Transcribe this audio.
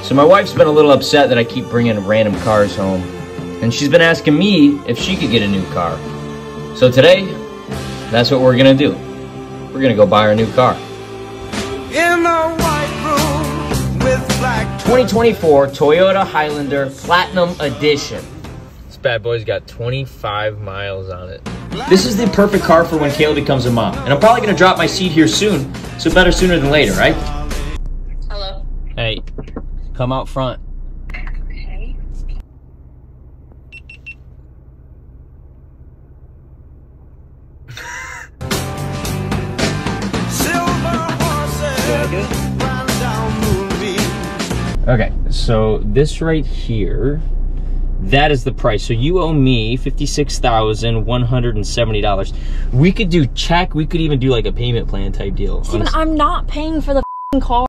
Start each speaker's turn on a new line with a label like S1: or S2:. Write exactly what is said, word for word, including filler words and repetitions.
S1: So my wife's been a little upset that I keep bringing random cars home, and she's been asking me if she could get a new car. So today, that's what we're gonna do. We're gonna go buy her a new car.
S2: In a white room with black
S1: twenty twenty-four Toyota Highlander Platinum Edition. This bad boy's got twenty-five miles on it. This is the perfect car for when Kayla becomes a mom. And I'm probably gonna drop my seat here soon, so better sooner than later, right?
S3: Hello.
S1: Hey, come out front.
S3: Okay.
S1: Okay, so this right here, that is the price. So you owe me fifty-six thousand one hundred seventy dollars. We could do check, we could even do like a payment plan type deal.
S3: Steven, I'm not paying for the f***ing car.